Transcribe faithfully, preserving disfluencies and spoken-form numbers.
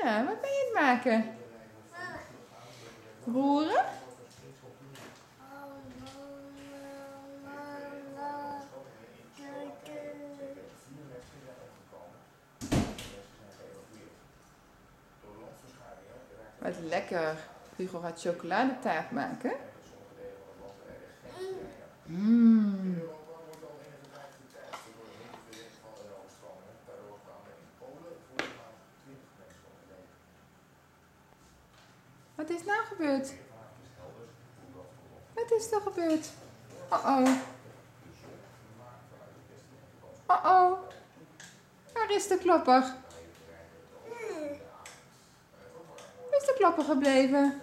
Ja, wat ben je aan het maken? Roeren? Wat lekker. Hugo gaat chocoladetaart maken. Mmm. Wat is nou gebeurd? Wat is er gebeurd? Oh-oh. Oh-oh. Waar is de klopper? Waar is de klopper gebleven?